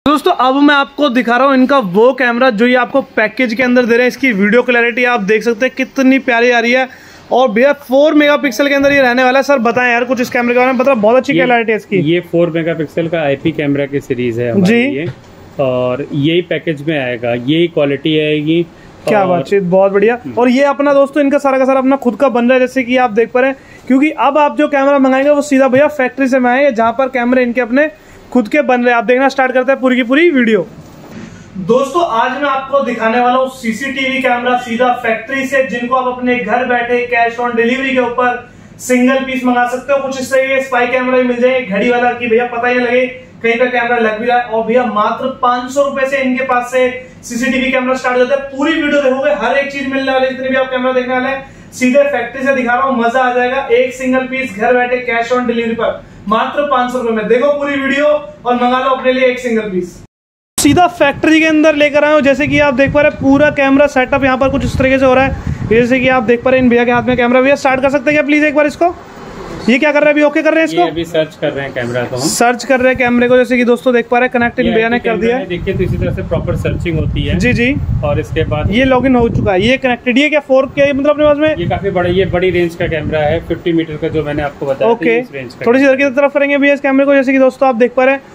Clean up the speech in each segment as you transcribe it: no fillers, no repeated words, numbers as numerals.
दोस्तों अब मैं आपको दिखा रहा हूँ इनका वो कैमरा जो ये आपको पैकेज के अंदर दे रहे हैं। इसकी वीडियो क्लैरिटी आप देख सकते हैं कितनी प्यारी आ रही है और भैया 4 मेगापिक्सल के अंदर ये रहने वाला है। सर बताएं यार कुछ इस कैमरे के बारे में, मतलब बहुत अच्छी क्लैरिटी है इसकी। ये 4 मेगापिक्सल का आईपी कैमरा की सीरीज है हमारी ये, और यही पैकेज में आएगा, यही क्वालिटी आएगी। क्या बातचीत, बहुत बढ़िया। और ये अपना दोस्तों इनका सारा का सारा अपना खुद का बन रहा है, जैसे कि आप देख पा रहे हैं, क्योंकि अब आप जो कैमरा मंगाएंगे वो सीधा भैया फैक्ट्री से मंगाएंगे जहाँ पर कैमरे इनके अपने खुद के बन रहे हैं। आप देखना स्टार्ट करते हैं पूरी की पूरी वीडियो। दोस्तों आज मैं आपको दिखाने वाला हूँ सीसीटीवी कैमरा सीधा फैक्ट्री से, जिनको आप अपने घर बैठे कैश ऑन डिलीवरी के ऊपर सिंगल पीस मंगा सकते हो। कुछ इस तरह के स्पाई कैमरा भी मिल जाएंगे घड़ी वाला की भैया पता ही नहीं लगे कहीं पे कैमरा लग भी रहा है। और भैया मात्र 500 रुपए से इनके पास से सीसीटीवी कैमरा स्टार्ट होता है। पूरी वीडियो देखोगे हर एक चीज मिलने वाली, जितने भी आप कैमरा देखने वाले हैं सीधे फैक्ट्री से दिखा रहा हूँ, मजा आ जाएगा। एक सिंगल पीस घर बैठे कैश ऑन डिलीवरी पर मात्र 500 रुपए में। देखो पूरी वीडियो और मंगा लो अपने लिए एक सिंगल पीस। सीधा फैक्ट्री के अंदर लेकर आए हो, जैसे कि आप देख पा रहे हैं पूरा कैमरा सेटअप यहाँ पर कुछ इस तरीके से हो रहा है। जैसे कि आप देख पा रहे हैं इन भैया के हाथ में कैमरा। भैया स्टार्ट कर सकते हैं क्या प्लीज एक बार इसको? ये क्या कर रहे हैं अभी? ओके कर रहे हैं इसको? ये अभी सर्च कर रहे हैं कैमरा को, हम सर्च कर रहे हैं कैमरे को, जैसे कि दोस्तों देख पा रहे हैं कनेक्ट इन भैया ने कर दिया है। देखिए तो इसी तरह से प्रॉपर सर्चिंग होती है। जी जी। और इसके बाद ये लॉगिन हो चुका है, ये कनेक्टेड। ये क्या 4K मतलब अपने पास में? ये काफी बड़ा, ये बड़ी रेंज का कैमरा है, 50 मीटर का जो मैंने आपको बताया। ओके, थोड़ी सी इधर की तरफ करेंगे भैया इस कैमरे को, जैसे कि दोस्तों आप देख पा रहे हैं।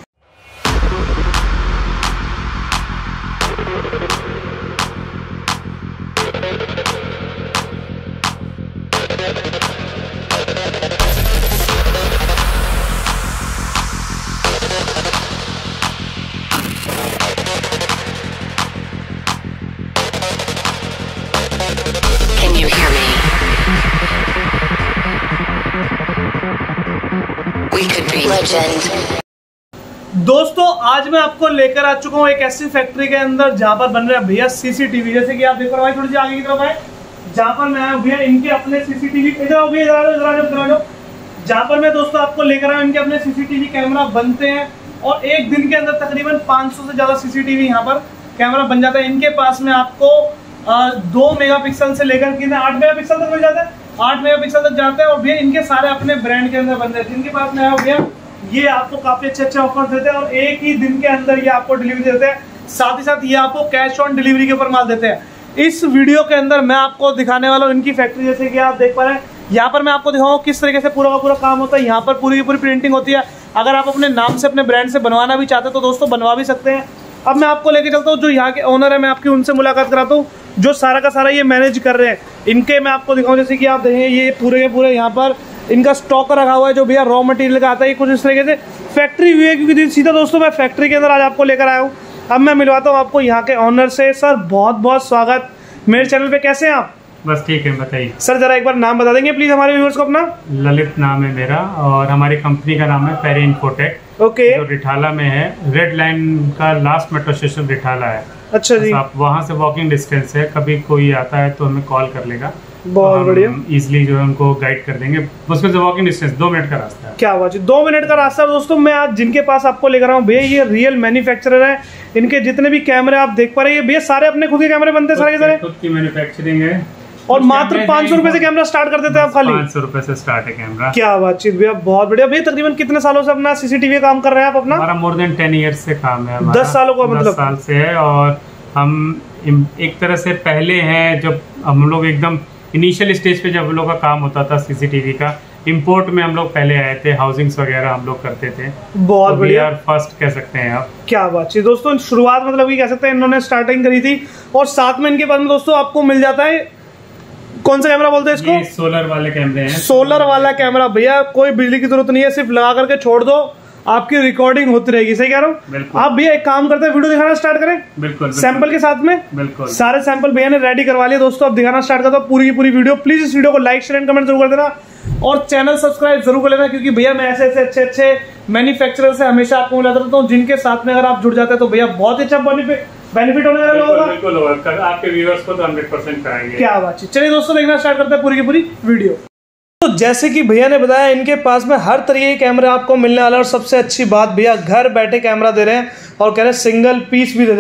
Can you hear me? We could be legend. दोस्तों आज मैं आपको लेकर आ चुका हूँ एक ऐसी फैक्ट्री के अंदर जहाँ पर बन रहा है भैया सीसीटीवी। जैसे कि आप देख रहे हो, थोड़ी सी आगे की तरफ आए, जहाँ पर मैं आया भैया इनके अपने सीसीटीवी। इधर आओ भैया, इधर आ जाओ। जहाँ पर मैं दोस्तों आपको लेकर आया इनके अपने सीसीटीवी कैमरा बनते हैं और एक दिन के अंदर तकरीबन 500 से ज्यादा सीसीटीवी यहाँ पर कैमरा बन जाता है। इनके पास में आपको 2 मेगापिक्सल से लेकर के 8 मेगापिक्सल तक मिल जाता है, 8 मेगापिक्सल तक जाता है। और भैया इनके सारे अपने ब्रांड के अंदर बन जाते हैं। इनके पास में आया भैया ये आपको काफी अच्छे ऑफर देते हैं और एक ही दिन के अंदर ये आपको डिलीवरी देते हैं। साथ ही साथ ये आपको कैश ऑन डिलीवरी के ऊपर माल देते हैं। इस वीडियो के अंदर मैं आपको दिखाने वाला हूँ इनकी फैक्ट्री। जैसे कि आप देख पा रहे हैं यहाँ पर मैं आपको दिखाऊँ किस तरीके से पूरा का पूरा काम होता है। यहाँ पर पूरी की पूरी प्रिंटिंग होती है। अगर आप अपने नाम से अपने ब्रांड से बनवाना भी चाहते हैं तो दोस्तों बनवा भी सकते हैं। अब मैं आपको लेके चलता हूँ जो यहाँ के ओनर है, मैं आपकी उनसे मुलाकात कराता हूँ जो सारा का सारा ये मैनेज कर रहे हैं। इनके मैं आपको दिखाऊँ, जैसे कि आप देखेंगे ये पूरे के पूरे यहाँ पर इनका स्टॉक रखा हुआ है जो भैया रॉ मटेरियल का आता है। कुछ इस तरीके से फैक्ट्री व्यू है, क्योंकि सीधा दोस्तों मैं फैक्ट्री के अंदर आज आपको लेकर आया हूँ। अब मैं मिलवाता हूँ आपको यहाँ के ओनर से। सर बहुत बहुत स्वागत मेरे चैनल पे, कैसे हैं आप? बस ठीक है, बताइए सर। जरा एक बार नाम बता देंगे प्लीज हमारे व्यूअर्स को अपना? ललित नाम है मेरा और हमारी कंपनी का नाम है पेरी इन्फोटेक। ओके। जो रिठाला में है, रेड लाइन का लास्ट मेट्रो स्टेशन रिठाला है। अच्छा जी। आप वहाँ से वॉकिंग डिस्टेंस है, कभी कोई आता है तो हमें कॉल कर लेगा। बहुत बढ़िया, इजिली जो है उनको गाइड कर देंगे। मुश्किल से वॉकिंग डिस्टेंस 2 मिनट का रास्ता है। क्या बात है, 2 मिनट का रास्ता। दोस्तों मैं आज जिनके पास आपको लेकर आया हूँ भैया ये रियल मैन्युफैक्चरर है। इनके जितने भी कैमरे आप देख पा रहे हैं भैया सारे अपने खुद के कैमरे बनते हैं, सारे के सारे खुद की मैन्युफैक्चरिंग है। और मात्र 500 रुपए से कैमरा स्टार्ट कर देते हैं आप खाली? 500 रुपए से स्टार्ट है कैमरा। क्या बातचीत भैया, बहुत बढ़िया। भैया तकरीबन कितने सालों से अपना सीसीटीवी काम कर रहे हैं आप अपना? हमारा मोर देन 10 ईयर्स से काम है। 10 सालों का मतलब? 10 साल से है। और हम एक तरह से पहले हैं, जब हम लोग एकदम इनिशियल स्टेज पे जब हम लोग का काम होता था सीसीटीवी का, इंपोर्ट में हम लोग पहले आए थे, हाउसिंग्स वगैरह हम लोग करते थे। बहुत बढ़िया, फर्स्ट कह सकते हैं आप। क्या बात है दोस्तों, शुरुआत मतलब ये कह सकते हैं इन्होंने स्टार्टिंग करी थी। और साथ में इनके पास में दोस्तों आपको मिल जाता है, कौन सा कैमरा बोलते हैं इसको? सोलर वाले कैमरे हैं। सोलर वाला कैमरा भैया, कोई बिजली की जरूरत नहीं है, सिर्फ लगा करके छोड़ दो, आपकी रिकॉर्डिंग होती रहेगी। सही कह रहा हूँ? आप भैया एक काम करते हैं, वीडियो दिखाना स्टार्ट करें। बिल्कुल, सैंपल के साथ में। बिल्कुल सारे सैंपल भैया ने रेडी करवा लिए दोस्तों। अब दिखाना स्टार्ट करता हूँ पूरी की पूरी वीडियो। प्लीज इस वीडियो को लाइक शेयर एंड कमेंट जरूर कर देना और चैनल सब्सक्राइब जरूर कर लेना, क्योंकि भैया मैं ऐसे ऐसे अच्छे मैन्युफैक्चरर से हमेशा आपको मिलाता रहता हूँ, जिनके साथ में अगर आप जुड़ जाते हैं तो भैया बहुत ही अच्छा बेनिफिट होने वाला होगा। बिल्कुल होगा, आपके व्यूअर्स को तो 100% कराएंगे। क्या बात है। चलिए दोस्तों देखना स्टार्ट करते हैं पूरी की पूरी वीडियो। तो जैसे कि भैया ने बताया इनके पास में हर तरीके के कैमरे आपको मिलने वाला है। और सबसे अच्छी बात भैया घर बैठे कैमरा दे रहे हैं और कह रहे हैं सिंगल पीस भी दे देंगे।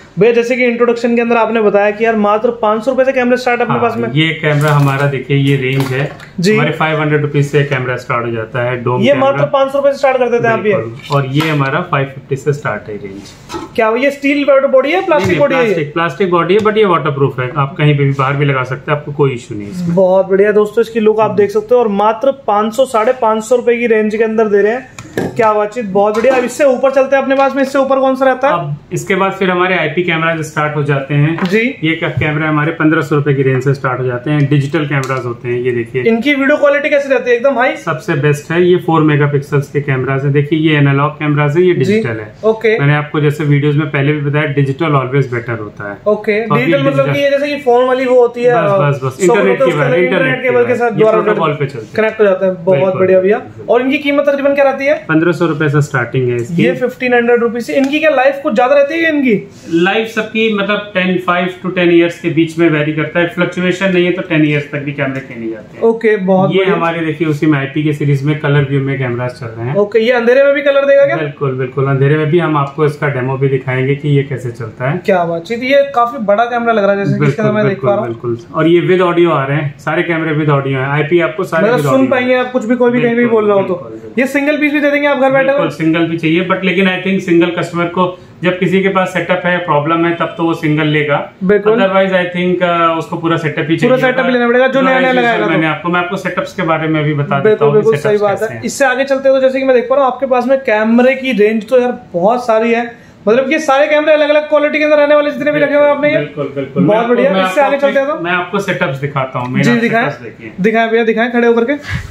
भैया जैसे कि इंट्रोडक्शन के अंदर आपने बताया कि यार मात्र 500 रुपए से कैमरा स्टार्ट अपने पास में। ये कैमरा हमारा देखिए ये रेंज है जी, हमारे 500 रुपीज से कैमरा स्टार्ट हो जाता है। डोम ये मात्र 500 रुपए से स्टार्ट कर देते हैं आप ये, और ये हमारा 550 से स्टार्ट है रेंज। क्या ये स्टील बॉडी है, प्लास्टिक बॉडी है? प्लास्टिक बॉडी है, बट ये वाटर प्रूफ है, आप कहीं पे भी बाहर भी लगा सकते हैं, आपको कोई इशू नहीं है। बहुत बढ़िया दोस्तों, इसकी लुक आप देख सकते हो और मात्र 500 550 रुपए की रेंज के अंदर दे रहे हैं। क्या बातचीत, बहुत बढ़िया। अब इससे ऊपर चलते हैं अपने पास में, इससे ऊपर कौन सा रहता है? अब इसके बाद फिर हमारे आईपी कैमरा स्टार्ट हो जाते हैं जी। ये कैमरा हमारे 1500 रुपए की रेंज से स्टार्ट हो जाते हैं। डिजिटल कैमराज होते हैं, ये देखिए इनकी वीडियो क्वालिटी कैसी रहती है? एकदम हाई, सबसे बेस्ट है। ये 4 मेगापिक्सल्स के कैमराज है। देखिए ये एनालॉग कैमराज है, ये डिजिटल है। ओके, मैंने आपको जैसे वीडियोस में पहले भी बताया, डिजिटल ऑलवेज बेटर होता है। ओके, डिजिटल मतलब कि ये जैसे कि फोन वाली वो होती है, बस इंटरनेट केबल के साथ प्रोटोकॉल पे चलते कनेक्ट हो जाता है। बहुत बढ़िया भैया। और इनकी कीमत तकरीबन क्या रहती है? 1500 रुपए से स्टार्टिंग है इसकी। ये 1500 रुपीज से। इनकी क्या लाइफ कुछ ज्यादा रहती है? इनकी लाइफ सबकी मतलब 5 to 10 ईयर्स के बीच में वेरी करता है, फ्लक्चुएशन नहीं है तो 10 ईयर्स तक भी कैमरे खेले जाते हैं। ओके, बहुत ये हमारे देखिए उसी में आईपी के सीरीज में कलर व्यू में कैमरास चल रहे हैं। ओके, ये अंधेरे में भी कलर देगा क्या? बिल्कुल बिल्कुल, अंधेरे में भी हम आपको इसका डेमो भी दिखाएंगे कि ये कैसे चलता है। क्या बातचीत, ये काफी बड़ा कैमरा लग रहा है जैसे कि इसका मैं देख पा रहा हूं। बिल्कुल, और ये विद ऑडियो आ रहे हैं, सारे कैमरे विद ऑडियो है। आईपी आपको सारे सुन पाएंगे आप कुछ भी, कोई भी कहीं भी बोल रहा हो तो। ये सिंगल पीस भी दे देंगे आप घर बैठे हुए? सिंगल भी चाहिए, बट लेकिन आई थिंक सिंगल कस्टमर को जब किसी के पास सेटअप है, प्रॉब्लम है, तब तो वो सिंगल लेगा। अदरवाइज आई थिंक उसको पूरा सेटअप ही चाहिए, पूरा सेटअप लेना पड़ेगा जो नया नया लगाएगा। मैं आपको सेटअप्स के बारे में भी बता देता हूँ। बिल्कुल सही बात है। इससे आगे चलते हैं तो जैसे कि मैं देख पा रहा हूँ आपके पास में कैमरे की रेंज तो यार बहुत सारी है, मतलब कि सारे कैमरे अलग अलग क्वालिटी के अंदर रहने वाले जितने भी रखे हुए आपने। बिल्कुल बिल्कुल, बहुत बढ़िया। इससे आगे चलते हैं तो मैं आपको सेटअप्स दिखाता हूँ। जी दिखाएं भैया, दिखाएं खड़े होकर के।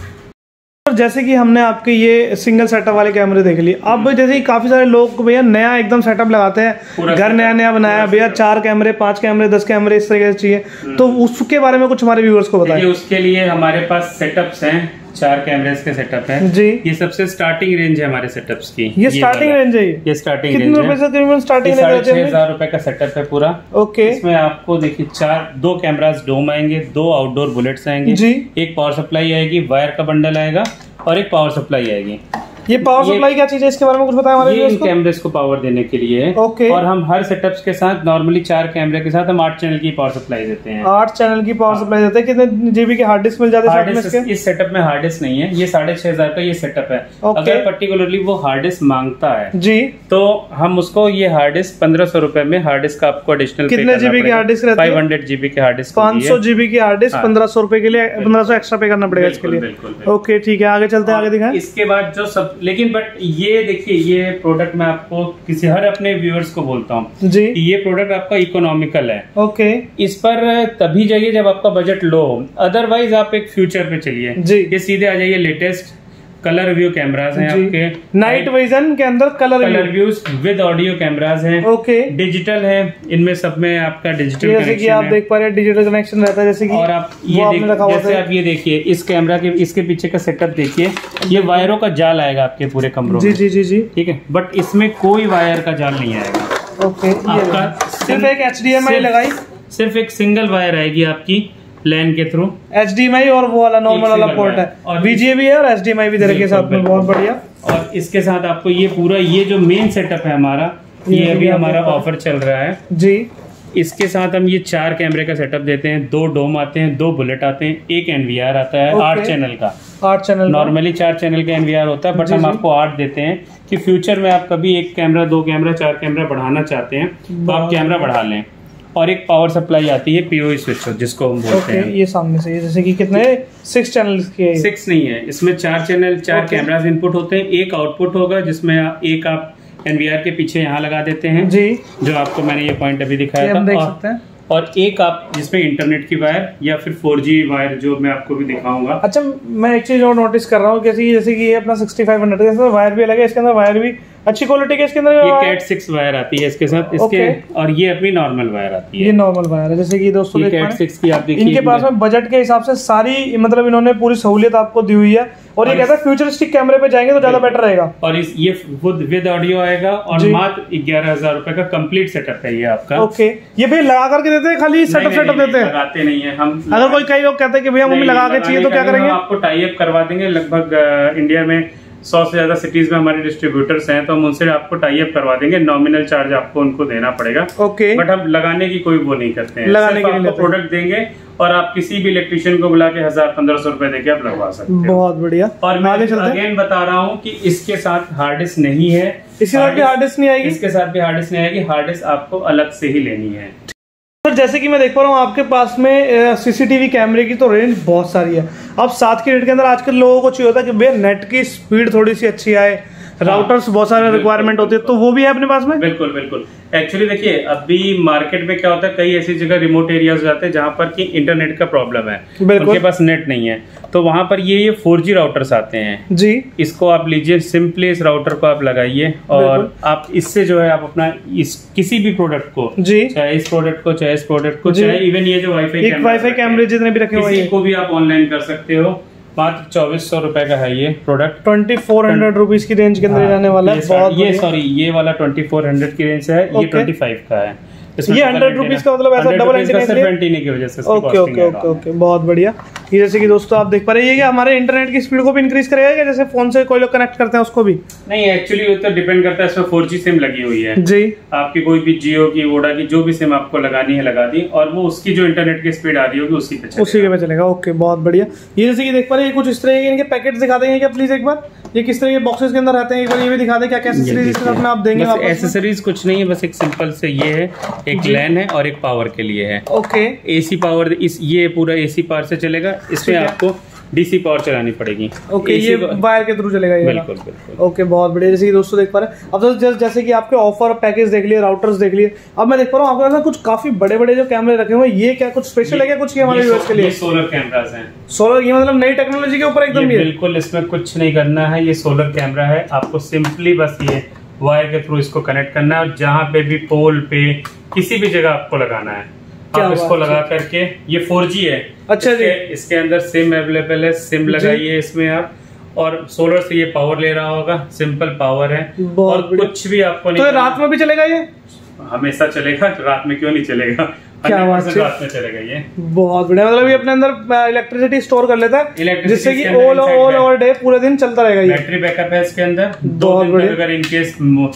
जैसे कि हमने आपके ये सिंगल सेटअप वाले कैमरे देख लिए। अब जैसे कि काफी सारे लोग भैया नया एकदम सेटअप लगाते हैं, घर नया नया बनाया भैया, 4 कैमरे 5 कैमरे 10 कैमरे इस तरीके से चाहिए, तो उसके बारे में कुछ हमारे व्यूअर्स को बताइए। उसके लिए हमारे पास सेटअप्स हैं, 4 कैमरेस के सेटअप है जी। ये सबसे स्टार्टिंग रेंज है हमारे सेटअप्स की। ये स्टार्टिंग रेंज है, ये स्टार्टिंग रेंज है। कितने रुपए से तकरीबन स्टार्टिंग रेंज है? 6,500 रुपए का सेटअप है पूरा। ओके, इसमें आपको देखिए 2 कैमरास डोम आएंगे, 2 आउटडोर बुलेट्स आएंगे जी, एक पावर सप्लाई आएगी, वायर का बंडल आएगा और एक पावर सप्लाई आएगी। ये पावर सप्लाई क्या चीज है, इसके बारे में कुछ बताएं हमारे व्यूअर्स को। कैमरेस को पावर देने के लिए है। ओके, और हम हर सेटअप्स के साथ नॉर्मली 4 कैमरे के साथ हम 8 चैनल की पावर सप्लाई देते हैं। 8 चैनल की पावर सप्लाई देते हैं। कितने जीबी के हार्ड डिस्क मिल जाते हैं? इस सेटअप में हार्ड डिस्क नहीं है, ये 6,500 का ये सेटअप है। अगर पर्टिकुलरली वो हार्ड डिस्क मांगता है जी, तो हम उसको ये हार्ड डिस्क 1500 रुपए में हार्ड डिस्क आपको एडिशनल कितने जीबी की हार्ड डिस्क रहती है? 500 जीबी की हार्ड डिस्क, 500 जीबी की हार्ड डिस्क 1500 रुपए के लिए 1500 एक्स्ट्रा पे करना पड़ेगा इसके लिए। ओके ठीक है, आगे चलते हैं, आगे दिखाएं। इसके बाद जो सब, लेकिन बट ये देखिए ये प्रोडक्ट मैं आपको किसी हर अपने व्यूअर्स को बोलता हूँ जी, ये प्रोडक्ट आपका इकोनॉमिकल है। ओके, इस पर तभी जाइए जब आपका बजट लो हो, अदरवाइज आप एक फ्यूचर पे चलिए जी। ये सीधे आ जाइए, लेटेस्ट कलर व्यू कैमरास हैं आपके, नाइट विजन के अंदर colour views with audio cameras हैं। ओके, डिजिटल है, इनमें सब में आपका डिजिटल जैसे कि आप देख पा रहे हैं डिजिटल कनेक्शन रहता है, जैसे कि और आप जैसे आप ये देखिए इस कैमरा के इसके पीछे का सेटअप देखिए, ये वायरों का जाल आएगा आपके पूरे कमरों में। जी जी जी, ठीक है, बट इसमें कोई वायर का जाल नहीं आएगा। ओके, आपका सिर्फ एक HDMI लगाई, सिर्फ एक सिंगल वायर आएगी आपकी लैन के थ्रू, HDMI और वो वाला नॉर्मल वाला पोर्ट है, और VGA भी है और HDMI भी दे रखे साथ में। बहुत बढ़िया। और इसके साथ आपको ये पूरा ये जो मेन सेटअप है हमारा, ये अभी हमारा ऑफर चल रहा है जी। इसके साथ हम ये 4 कैमरे का सेटअप देते हैं, 2 डोम आते हैं, 2 बुलेट आते हैं, एक NVR आता है 8 चैनल का। 8 चैनल, नॉर्मली 4 चैनल का NVR होता है, बट हम आपको 8 देते हैं कि फ्यूचर में आप कभी 1 कैमरा 2 कैमरा 4 कैमरा बढ़ाना चाहते हैं तो आप कैमरा बढ़ा लें। और एक पावर सप्लाई आती है POE स्विच जिसको हम बोलते हैं। ये सामने से, जैसे कि कितने 6 चैनल के? 6 नहीं है, इसमें 4 चैनल 4 कैमरास इनपुट होते हैं, एक आउटपुट होगा जिसमें एक आप NVR के पीछे यहाँ लगा देते हैं जी, जो आपको मैंने ये पॉइंट अभी दिखाया था, देख सकते हैं। और एक आप जिसमें इंटरनेट की वायर या फिर 4G वायर जो मैं आपको भी दिखाऊंगा। अच्छा, मैं एक चीज और नोटिस कर रहा हूँ, जैसे कि ये अपना 6500 का वायर भी अलग है, इसके अंदर वायर भी अच्छी क्वालिटी के इसके अंदर ये Cat 6 वायर आती है इसके साथ, इसके और ये अपनी नॉर्मल वायर आती है। ये नॉर्मल वायर है, जैसे कि दोस्तों Cat 6 की आप देखिए, इनके पास में बजट के हिसाब से सारी मतलब इन्होंने पूरी सहूलियत आपको दी हुई है, और ये कहता है फ्यूचरिस्टिक कैमरे पे जाएंगे तो ज्यादा बेटर रहेगा। और ये विद ऑडियो आएगा, और मात्र 11,000 रुपए का कंप्लीट सेटअप है ये आपका। ओके, ये भैया लगा करके देते हैं, खाली सेटअप देते हैं? लगाते नहीं है हम। अगर कोई कई लोग कहते हैं कि भैया मम्मी लगा के चाहिए तो क्या करेंगे? आपको टाई अप करवा देंगे। लगभग इंडिया में 100 से ज्यादा सिटीज में हमारे डिस्ट्रीब्यूटर्स हैं, तो हम उनसे आपको टाई अप करवा देंगे। नॉमिनल चार्ज आपको उनको देना पड़ेगा, ओके, बट हम लगाने की कोई वो नहीं करते हैं, लगाने के लिए प्रोडक्ट देंगे और आप किसी भी इलेक्ट्रिशियन को बुला के 1000-1500 रुपए देके आप लगवा सकते हैं। बहुत बढ़िया। और मैं अगेन बता रहा हूँ कि इसके साथ हार्ड डिस्क नहीं है, इसके साथ भी हार्ड डिस्क नहीं आएगी, इसके साथ भी हार्ड डिस्क नहीं आएगी, हार्ड डिस्क आपको अलग से ही लेनी है। सर जैसे कि मैं देख पा रहा हूँ आपके पास में सीसीटीवी कैमरे की तो रेंज बहुत सारी है। अब साथ के रेट के अंदर आजकल लोगों को चाहिए होता है कि भैया नेट की स्पीड थोड़ी सी अच्छी आए, राउटर्स बहुत सारे रिक्वायरमेंट होती है, तो वो भी है अपने पास में? बिल्कुल बिल्कुल। एक्चुअली देखिए अभी मार्केट में क्या होता है, कई ऐसी जगह रिमोट एरियाज जाते हैं जहाँ पर कि इंटरनेट का प्रॉब्लम है, उनके पास नेट नहीं है, तो वहां पर ये 4G राउटर्स आते हैं जी। इसको आप लीजिए, सिंपली इस राउटर को आप लगाइए और आप इससे जो है आप अपना इस किसी भी प्रोडक्ट को जी, चाहे इस प्रोडक्ट को, चाहे इस प्रोडक्ट को, चाहे इवन ये जो वाईफाई कैमरे जितने भी रखे हुए हैं को भी आप ऑनलाइन कर सकते हो। मात्र 2400 रुपए का है ये प्रोडक्ट, 2400 रुपीज की रेंज के अंदर रहने वाला है। ये सॉरी ये वाला 2400 की रेंज है, ये 25 का है। ये 100 रुपीज का मतलब ऐसा डबल एंटीना की वजह से। ओके ओके ओके ओके, बहुत बढ़िया। ये जैसे कि दोस्तों आप देख पा रहे हैं, ये हमारे इंटरनेट की स्पीड को भी इंक्रीज करेगा क्या? जैसे फोन से कोई लोग कनेक्ट करते हैं उसको भी? नहीं, एक्चुअली तो डिपेंड करता है, इसमें 4G सिम लगी हुई है जी। आपकी कोई भी जियो की, वोडा की, जो भी सिम आपको लगानी है लगा दी, और वो उसकी जो इंटरनेट की स्पीड आ रही होगी उसी पे चलेगा। ओके, बहुत बढ़िया। ये जैसे कि देख पा रहे हैं, कुछ इस तरह के इनके पैकेट दिखा देंगे क्या प्लीज एक बार? ये किस तरह के बॉक्सेस के अंदर रहते हैं, एक बार ये भी दिखा दें क्या क्या एसेसरीज इसके साथ में आप देंगे? एसेसरीज कुछ नहीं है, बस एक सिंपल से ये है, एक लैन है और एक पावर के लिए है। ओके, एसी पावर, ये पूरा एसी पावर से चलेगा, इसमें आपको डीसी पावर चलानी पड़ेगी। ओके, ये वायर के थ्रू चलेगा ये? बिल्कुल बिल्कुल। ओके, बहुत बढ़िया। जैसे कि दोस्तों देख पा रहे हैं, अब तो जैसे कि आपके ऑफर पैकेज देख लिए, राउटर्स देख लिए, अब मैं देख पा रहा हूँ आपके पास कुछ काफी बड़े बड़े जो कैमरे रखे हुए हैं, ये क्या कुछ स्पेशल है क्या कुछ हमारे व्यूअर्स के लिए? सोलर कैमरास हैं। सोलर, ये मतलब नई टेक्नोलॉजी के ऊपर एकदम? बिल्कुल, इसमें कुछ नहीं करना है, ये सोलर कैमरा है, आपको सिंपली बस ये वायर के थ्रू इसको कनेक्ट करना है और जहाँ पे भी पोल पे किसी भी जगह आपको लगाना है आप इसको लगा करके, ये 4G है। अच्छा जी। इसके अंदर सिम अवेलेबल है, सिम लगाइए इसमें आप, और सोलर से ये पावर ले रहा होगा, सिंपल पावर है और कुछ भी आपको नहीं। तो रात में भी चलेगा ये? हमेशा चलेगा, रात में क्यों नहीं चलेगा? क्या बात है, रात में चलेगा ये। बहुत बढ़िया। मतलब ये अपने अंदर इलेक्ट्रिसिटी स्टोर कर लेता है, जिससे कि ऑल ओवर डे पूरे दिन चलता रहेगा। ये बैटरी बैकअप है इसके अंदर, बहुत बढ़िया। अगर इनकेस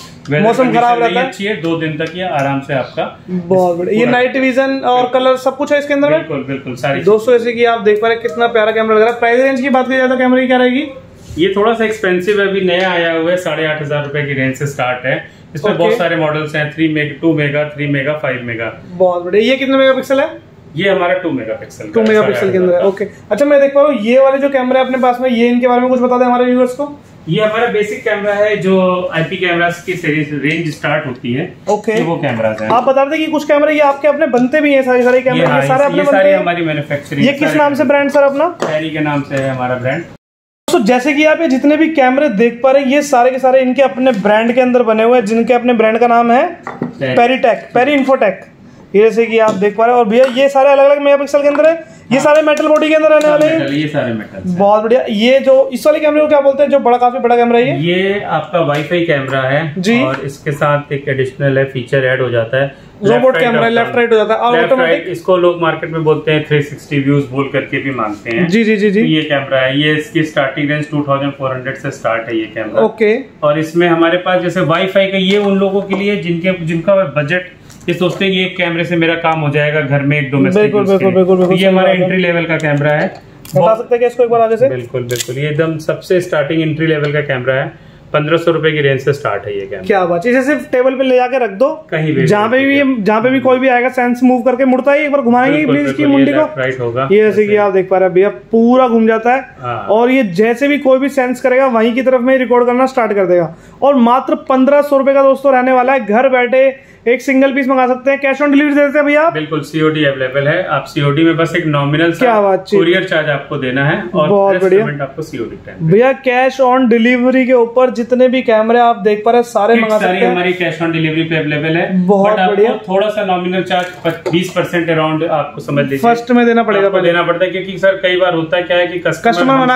मौसम खराब रहता है, अच्छी है, 2 दिन तक ये आराम से आपका। बहुत बढ़िया। ये नाइट विजन और कलर सब कुछ है इसके अंदर? बिल्कुल बिल्कुल सारी। दोस्तों जैसे कि आप देख पा रहे हैं कितना प्यारा कैमरा लग रहा है। प्राइस रेंज की बात की जाए तो कैमरे की क्या रहेगी? ये थोड़ा सा एक्सपेंसिव है, अभी नया आया हुआ है, 8500 रुपए की रेंज से स्टार्ट है। इसमें बहुत सारे मॉडल्स हैं, 3 मेगा, 2 मेगा, 3 मेगा, 5 मेगा। बहुत बढ़िया। ये कितने मेगापिक्सल है? ये हमारा 2 मेगापिक्सल 2 मेगापिक्सल के अंदर है। ओके, अच्छा मैं देख पा रहा हूँ ये वाले जो कैमरे अपने पास में, ये इनके बारे में कुछ बता दें हमारे व्यूअर्स को। ये हमारा बेसिक कैमरा है, जो आईपी कैमरास की रेंज स्टार्ट होती है। ओके, वो कैमरास हैं। आप बता दें कि कुछ कैमरे ये आपके अपने बनते भी हैं, सारे कैमरे ये सारे अपने बनते हैं? हमारी मैन्युफैक्चरिंग। ये किस नाम से ब्रांड सर अपना? पेरी के नाम से है हमारा ब्रांड। तो जैसे कि आप ये जितने भी कैमरे देख पा रहे हैं, ये सारे के सारे इनके अपने ब्रांड के अंदर बने हुए हैं, जिनके अपने ब्रांड का नाम है पेरीटेक, पेरी इन्फोटेक। ये जैसे कि आप देख पा रहे हैं, और भैया ये सारे अलग अलग मेगापिक्सल के अंदर है, ये सारे मेटल बॉडी के अंदर रहने वाले हैं। ये सारे मेटल। बहुत बढ़िया। ये जो इस वाले कैमरे को क्या बोलते हैं, जो बड़ा काफी बड़ा कैमरा है? ये आपका वाईफाई कैमरा है जी, और इसके साथ एक एडिशनल है फीचर ऐड हो जाता है, रोबोट कैमरा, लेफ्ट राइट हो जाता है और ऑटोमेटिक। इसको लोग मार्केट में बोलते हैं 360 व्यूज बोल करके भी मांगते हैं। जी जी जी जी। तो ये कैमरा है, ये इसकी स्टार्टिंग रेंज 2400 से स्टार्ट है ये कैमरा। ओके, और इसमें हमारे पास जैसे वाईफाई का, ये उन लोगों के लिए जिनका बजट ये सोचते हैं ये कैमरे से मेरा काम हो जाएगा घर में एक डोमेस्टिक। बिल्कुल, ये हमारा एंट्री लेवल का कैमरा है। बता सकते हैं क्या इसको एक बार आगे से? बिल्कुल बिल्कुल, ये एकदम सबसे स्टार्टिंग एंट्री लेवल का कैमरा है, 1500 रुपए की रेंज से स्टार्ट है ये कैमरा। क्या बात है। इसे सिर्फ टेबल पे ले जाके रख दो, कहीं भी, जहाँ पे भी कोई भी आएगा, सेंस मूव करके मुड़ता है, एक बार घुमाएंगे प्लीज इसकी मुंडी को, राइट होगा। ये जैसे कि आप देख पा रहे हैं भैया पूरा घूम जाता है, और ये जैसे भी कोई भी सेंस करेगा वहीं की तरफ में रिकॉर्ड करना स्टार्ट कर देगा। और मात्र 1500 रुपए का दोस्तों रहने वाला है। घर बैठे एक सिंगल पीस मंगा सकते हैं। कैश ऑन डिलीवरी देते हैं भैया? बिल्कुल, सीओडी अवेलेबल है। आप सीओडी में बस एक नॉमिनल कुरियर चार्ज आपको देना है, और बहुत बढ़िया आपको सीओडी भैया। कैश ऑन डिलीवरी के ऊपर जितने भी कैमरे आप देख पा रहे हैं सारे मंगा सकते हैं, हमारी कैश ऑन डिलीवरी पे अवेलेबल है। बहुत बढ़िया। थोड़ा सा नॉमिनल चार्ज 20% अराउंड आपको समझ लीजिए फर्स्ट में देना पड़ेगा, क्योंकि सर कई बार होता है क्या है कि कस्टमर मना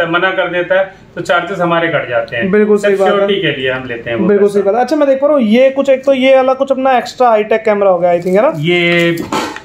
कर देता है, तो चार्जेस हमारे कट जाते हैं। बिल्कुल सही बात है, के लिए हम लेते हैं। बिल्कुल सही बात है। अच्छा मैं देख पा रहा हूँ ये कुछ, एक तो ये वाला कुछ अपना एक्स्ट्रा हाईटेक कैमरा हो गया आई थिंक, है ना? ये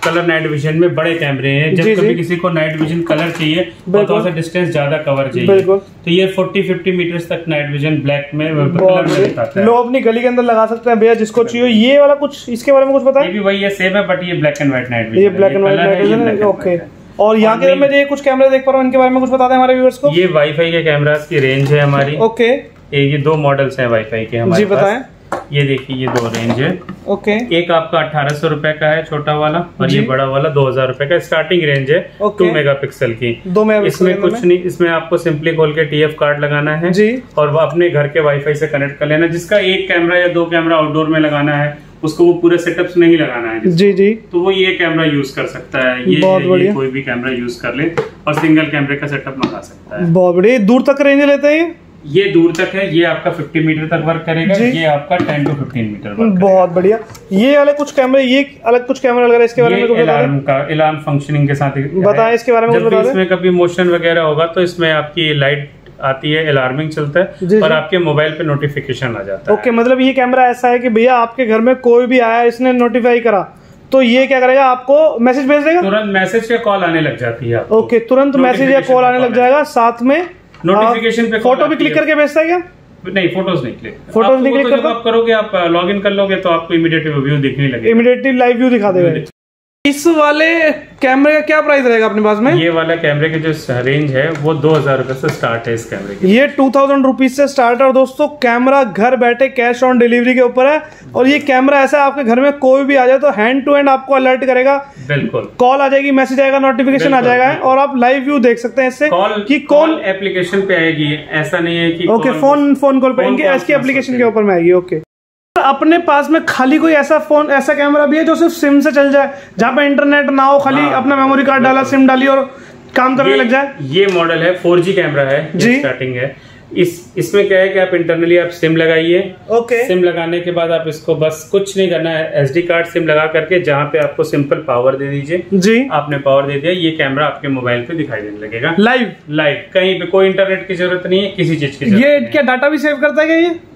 कलर नाइट विजन में बड़े कैमरे हैं। जब कभी किसी को नाइट विजन कलर चाहिए और थोड़ा सा डिस्टेंस ज्यादा कवर चाहिए तो ये 40-50 मीटर तक नाइट विजन ब्लैक में कलर में दिखाता है। लोग अपनी गली के अंदर लगा सकते हैं भैया जिसको चाहिए। ये वाला कुछ इसके बारे में कुछ बताएं? ये भी वही है, सेम है, बट ये black and white night vision. ये black and white night vision है, ओके। और यहाँ के मैं ये कुछ कैमरे देख पा रहा हूँ, इनके बारे में कुछ बता दें हमारे व्यूअर्स को। ये वाईफाई के कैमरास की रेंज है हमारी, ओके। ये 2 मॉडल्स हैं वाईफाई के हमारे जी बताएं। ये देखिए, ये 2 रेंज है, ओके। एक आपका 1800 रुपए का है छोटा वाला, और ये बड़ा वाला 2000 रुपए का स्टार्टिंग रेंज है। 2 मेगापिक्सल की, 2 मेगापिक्सल। इसमें कुछ नहीं, इसमें आपको सिंपली खोल के TF कार्ड लगाना है जी, और वो अपने घर के वाईफाई से कनेक्ट कर लेना। जिसका 1 कैमरा या 2 कैमरा आउटडोर में लगाना है उसको वो पूरे सेटअप्स नहीं लगाना है जी जी, तो वो ये कैमरा यूज कर सकता है। ये कोई भी कैमरा यूज कर ले और सिंगल कैमरे का सेटअप मंगा सकता है। बहुत बढ़िया। दूर तक रेंज लेते हैं ये दूर तक है, ये आपका 50 मीटर तक वर्क करेगा, ये आपका 10 to 15 मीटर वर्क। बहुत बढ़िया। ये वाले कुछ कैमरे, ये अलग कुछ कैमरा लग रहा है, इसके बारे में कुछ अलार्म का, अलार्म फंक्शनिंग के साथ बताएं इसके बारे में। जब भी इसमें कभी मोशन वगैरह होगा तो इसमें आपकी लाइट आती है, अलार्मिंग चलता है और आपके मोबाइल पे नोटिफिकेशन आ जाता है। ओके, मतलब ये कैमरा ऐसा है कि भैया आपके घर में कोई भी आया, इसने नोटिफाई करा तो ये क्या करेगा, आपको मैसेज भेज देगा, तुरंत मैसेज या कॉल आने लग जाती है। ओके, तुरंत मैसेज या कॉल आने लग जाएगा, साथ में नोटिफिकेशन पे फोटो भी क्लिक करके भेजता है क्या? नहीं, फोटोज नहीं क्लिक, फोटोज नहीं क्लिक करता। आप करोगे, आप लॉग इन कर लोगे तो आपको इमीडिएटली व्यू दिखने लगेगा, इमीडिएटली लाइव व्यू दिखा देगा। इस वाले कैमरे का क्या प्राइस रहेगा अपने पास में? ये वाला कैमरे की जो रेंज है वो 2000 रुपए से स्टार्ट है इस कैमरे की। ये 2000 रुपीज से स्टार्ट है। और दोस्तों कैमरा घर बैठे कैश ऑन डिलीवरी के ऊपर है, और ये कैमरा ऐसा है आपके घर में कोई भी आ जाए तो हैंड टू हैंड आपको अलर्ट करेगा। बिल्कुल, कॉल आ जाएगी, मैसेज आएगा, नोटिफिकेशन आ जाएगा, और आप लाइव व्यू देख सकते हैं इससे कि कौन एप्लीकेशन पे आएगी। ऐसा नहीं है कि ओके फोन कॉल पे, इनके ऐसी एप्लीकेशन के ऊपर में आएगी। ओके, अपने पास में खाली कोई ऐसा कैमरा भी है जो सिर्फ सिम से चल जाए, जहाँ पे इंटरनेट ना हो, खाली अपना मेमोरी कार्ड डाला, सिम डाली और काम करने लग जाए? ये मॉडल है, 4G कैमरा है जी, स्टार्टिंग है। इसमें क्या है कि आप इंटरनली आप सिम लगाइए। ओके, सिम लगाने के बाद आप इसको बस कुछ नहीं करना है, SD कार्ड सिम लगा करके जहाँ पे आपको सिंपल पावर दे दीजिए जी, आपने पावर दे दिया, ये कैमरा आपके मोबाइल पे दिखाई देने लगेगा लाइव कहीं पे। कोई इंटरनेट की जरूरत नहीं है, किसी चीज की जरूरत। ये क्या डाटा भी सेव करता है क्या? ये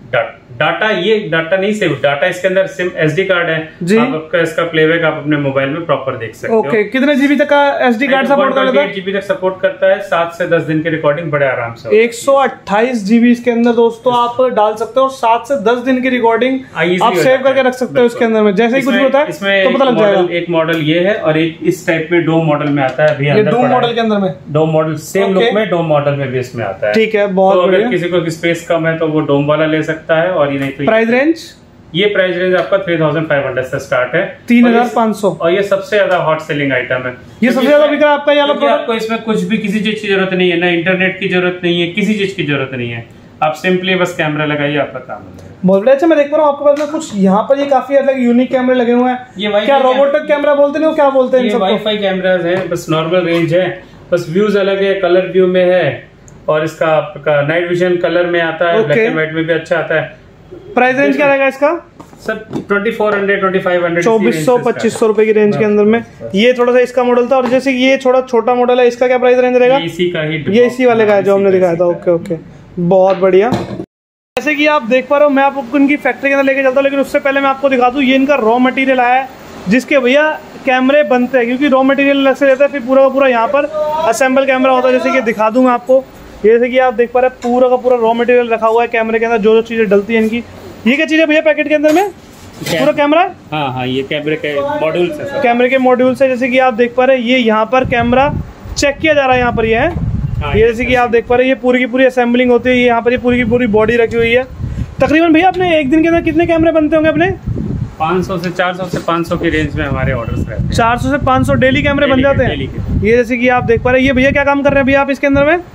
डाटा नहीं सेव, डाटा इसके अंदर सिम SD कार्ड है जी, आपका इसका प्लेबैक आप अपने मोबाइल में प्रॉपर देख सकते हो। ओके, कितने जीबी तक का SD कार्ड सपोर्ट करता है? 8 GB तक सपोर्ट करता है, 7 से 10 दिन की रिकॉर्डिंग बड़े आराम से। 128 GB इसके अंदर दोस्तों आप डाल सकते हो, और 7 से 10 दिन की रिकॉर्डिंग आप सेव करके रख सकते हो इसके अंदर में। जैसे ही कुछ होता है इसमें तो पता लग जाएगा। एक मॉडल ये है, और एक इस टाइप में डोम मॉडल में आता है। अभी ये डोम मॉडल के अंदर में, डोम मॉडल सेम लुक में डोम मॉडल में भी इसमें आता है। ठीक है, बहुत बढ़िया। किसी को स्पेस कम है तो वो डोम वाला ले सकता है, और ये नहीं तो प्राइस रेंज, ये प्राइस रेंज आपका 3500 से स्टार्ट है, 3500, और ये सबसे ज्यादा हॉट सेलिंग आइटम है। ये सबसे ज्यादा बिक रहा है आपका ये वाला प्रोडक्ट। आपको इसमें कुछ भी किसी चीज की जरूरत नहीं है, ना इंटरनेट की जरूरत नहीं है, किसी चीज की जरूरत नहीं है, आप सिंपली बस कैमरा लगाइए, आपका काम हो जाएगा। बहुत बढ़िया। अच्छा, मैं देख पा रहा हूँ आपके पास में कुछ यहाँ पर ये काफी अलग यूनिक कैमरे लगे हुए हैं। ये क्या रोबोटिक कैमरा बोलते हैं, क्या बोलते हैं? ये वाईफाई कैमरास हैं, बस नॉर्मल रेंज है, बस व्यूज अलग है, कलर व्यू में है, और इसका आपका नाइट विजन कलर में आता है, ब्लैक एंड व्हाइट में भी अच्छा आता है। प्राइस रेंज क्या रहेगा इसका? सर 2400 2500 2400-2500 रुपए की रेंज के अंदर में। ये थोड़ा सा इसका मॉडल था, और जैसे ये थोड़ा छोटा मॉडल है, इसका क्या प्राइस रेंज रहेगा? इसी का ही, ये इसी वाले का है जो हमने दिखाया था। ओके ओके, बहुत बढ़िया। जैसे कि आप देख पा रहे हो, मैं आपको इनकी फैक्ट्री के अंदर लेके चलता हूँ, लेकिन उससे पहले मैं आपको दिखा दूँ, ये इनका रॉ मटेरियल आया है जिसके भैया कैमरे बनते हैं, क्योंकि रॉ मटेरियल अलग से रहता है, फिर पूरा का पूरा यहाँ पर असेंबल कैमरा होता है। जैसे कि दिखा दूँ मैं आपको, जैसे कि आप देख पा रहे हैं पूरा का पूरा रॉ मटेरियल रखा हुआ है कैमरे के अंदर, जो चीज़ें डलती है इनकी। ये क्या चीज़ है भैया पैकेट के अंदर में? पूरा कैमरा है? हाँ, ये कैमरे के मॉड्यूल्स है, कैमरे के मॉड्यूल्स है। जैसे कि आप देख पा रहे हैं, ये यहाँ पर कैमरा चेक किया जा रहा है, यहाँ पर ये है। ये जैसे कि आप देख पा रहे हैं, ये पूरी की पूरी असेंबलिंग होती है, यहाँ पर ये पूरी की पूरी बॉडी रखी हुई है। तकरीबन भैया अपने एक दिन के अंदर कितने कैमरे बनते होंगे अपने? 500 से 400 से 500 की रेंज में हमारे ऑर्डर्स रहते हैं। 400 से 500 डेली कैमरे बन जाते हैं। ये जैसे कि आप देख पा रहे हैं, ये भैया क्या काम कर रहे हैं भैया आप इसके अंदर में?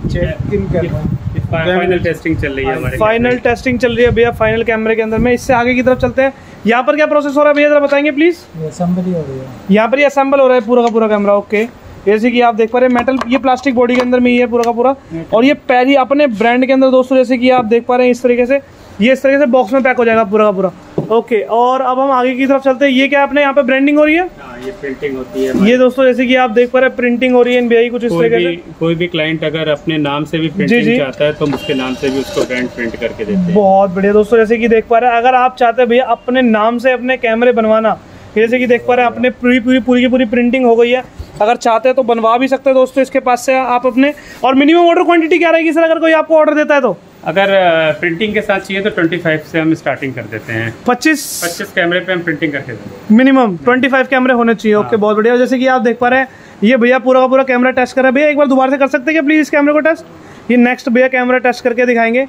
फाइनल टेस्टिंग चल रही है हमारे, फाइनल टेस्टिंग चल रही है भैया फाइनल कैमरे के अंदर में। इससे आगे की तरफ चलते हैं, यहाँ पर क्या प्रोसेस हो रहा है भैया, जरा बताएंगे प्लीज? असेंबली हो रही है यहाँ पर, ये असेंबल हो रहा है पूरा का पूरा कैमरा। ओके, जैसे कि आप देख पा रहे हैं मेटल, ये प्लास्टिक बॉडी के अंदर में ही है पूरा का पूरा, और ये पैरी अपने ब्रांड के अंदर दोस्तों, जैसे कि आप देख पा रहे हैं इस तरीके से, ये इस तरीके से बॉक्स में पैक हो जाएगा पूरा का पूरा। ओके, और अब हम आगे की तरफ चलते हैं। ये क्या अपने यहाँ पे ब्रांडिंग हो रही है? ये प्रिंटिंग होती है। ये दोस्तों जैसे कि आप देख पा रहे हैं प्रिंटिंग हो रही है भैया कुछ इस तरीके से। कोई भी क्लाइंट अगर अपने नाम से भी प्रिंटिंग चाहता है तो उसके नाम से भी उसको ब्रांड प्रिंट करके देते हैं। बहुत बढ़िया दोस्तों, जैसे कि देख पा रहे हैं, अगर आप चाहते हैं भैया अपने नाम से अपने कैमरे बनवाना, जैसे कि देख पा रहे हैं अपने पूरी की पूरी प्रिंटिंग हो गई है। अगर चाहते हैं तो बनवा भी सकते हैं दोस्तों इसके पास से आप अपने। और मिनिमम ऑर्डर क्वांटिटी क्या रहेगी सर अगर कोई आपको ऑर्डर देता है तो? अगर प्रिंटिंग के साथ चाहिए तो 25 से हम स्टार्टिंग कर देते हैं। 25 कैमरे पे हम प्रिंटिंग करके देते हैं। मिनिमम 25 कैमरे होने चाहिए। ओके, बहुत बढ़िया। जैसे कि आप देख पा रहे हैं ये भैया पूरा का पूरा कैमरा टेस्ट कर रहे हैं। भैया एक बार दोबारा से कर सकते हैं क्या प्लीज इस कैमरे को टेस्ट? ये नेक्स्ट भैया कैमरा टेस्ट करके दिखाएंगे।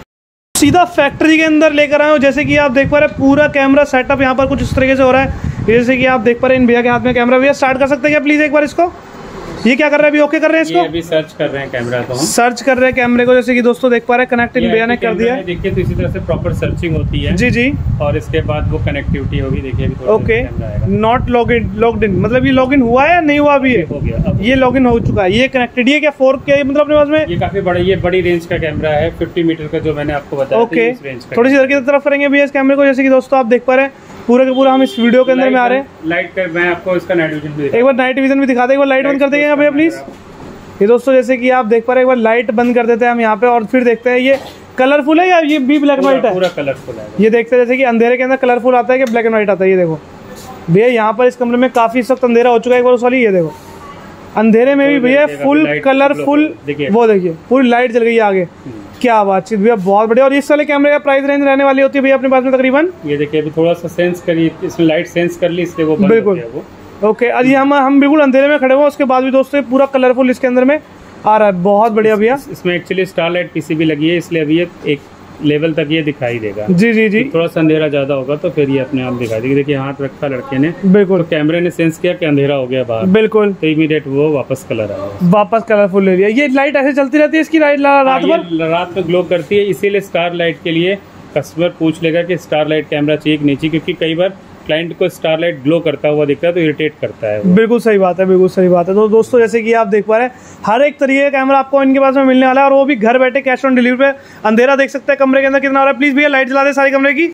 सीधा फैक्ट्री के अंदर लेकर आए हो। जैसे कि आप देख पा रहे हैं पूरा कैमरा सेटअप यहाँ पर कुछ इस तरीके से हो रहा है। जैसे कि आप देख पा रहे हैं इन भैया के हाथ में कैमरा। भैया स्टार्ट कर सकते हैं क्या प्लीज एक बार इसको? ये क्या कर रहे हैं अभी? ओके कर रहे हैं इसको? ये अभी सर्च कर रहे हैं कैमरा को, हम सर्च कर रहे हैं कैमरे को। जैसे कि दोस्तों देख पा रहे हैं कनेक्ट इन भैया ने कर दिया है। देखिए तो इसी तरह से प्रॉपर सर्चिंग होती है। जी जी। और इसके बाद वो कनेक्टिविटी होगी। देखिए अभी थोड़ा ओके, नॉट लॉग इन मतलब ये लॉग इन हुआ है या नहीं हुआ अभी? हो गया, ये लॉग इन हो चुका है। ये कनेक्टेड है क्या 4K मतलब अपने पास में? ये काफी बड़ा, ये बड़ी रेंज का कैमरा है 50 मीटर का जो मैंने आपको बताया। ओके, थोड़ी सी इधर की तरफ करेंगे भैया इस कैमरे को। जैसे कि दोस्तों आप देख पा रहे हैं पूरा का पूरा हम इस वीडियो के अंदर में आ रहे हैं। लाइट कर मैं आपको इसका नाइट विजन भी एक बार नाइट विजन भी दिखा दे। एक बार लाइट बंद कर देंगे भैया प्लीज। ये दोस्तों जैसे कि आप देख पा रहे हैं एक बार लाइट बंद कर देते हैं हम यहाँ पे और फिर देखते हैं ये कलरफुल है या ये भी ब्लैक एंड व्हाइट है? पूरा कलरफुल है। ये देखते हैं जैसे कि अंधेरे के अंदर कलरफुल आता है कि ब्लैक एंड व्हाइट आता है। ये देखो भैया यहाँ पर इस कमरे में काफी इस वक्त अंधेरा हो चुका है। एक बार उस वाली ये देखो अंधेरे में भी भैया फुल कलरफुल। वो देखिए पूरी लाइट जल गई है आगे। क्या बातचीत भैया, बहुत बढ़िया। और इस वाले कैमरे का प्राइस रेंज रहने वाली होती है भैया अपने पास में तकरीबन? ये देखिए अभी थोड़ा सा सेंस करी, इसमें लाइट सेंस कर ली इसलिए वो बंद बिल्कुल हो गया वो। ओके, और ये हम बिल्कुल अंधेरे में खड़े हुए उसके बाद भी दोस्तों पूरा कलरफुल इसके अंदर में आ रहा है। बहुत बढ़िया भैया। इसमें एक्चुअली स्टारलाइट पीसीबी लगी है इसलिए अभी ये एक लेवल तक ये दिखाई देगा। जी जी जी। थोड़ा सा अंधेरा ज्यादा होगा तो फिर ये अपने आप दिखाई देगी। देखिए हाथ रखा लड़के ने, बिल्कुल तो कैमरे ने सेंस किया कि अंधेरा हो गया बाहर, बिल्कुल, तो इमीडिएट वो वापस कलर आ गया, वापस कलरफुल ले लिया। ये लाइट ऐसे चलती रहती है इसकी लाइट रात भर? रात में ग्लो करती है। इसीलिए स्टार लाइट के लिए कस्टमर पूछ लेगा कि स्टार लाइट कैमरा चाहिए कि नहीं चाहिए, क्योंकि कई बार क्लाइंट को स्टारलाइट ग्लो करता हुआ दिखता है तो इरिटेट करता है वो। बिल्कुल सही बात है, बिल्कुल सही बात है। तो दोस्तों जैसे कि आप देख पा रहे हैं हर एक तरीके का कैमरा आपको इनके पास में मिलने वाला है और वो भी घर बैठे कैश ऑन डिलीवरी पे। अंधेरा देख सकते हैं कमरे के अंदर कितना हो रहा है। प्लीज भैया लाइट जला दे सारे कमरे की।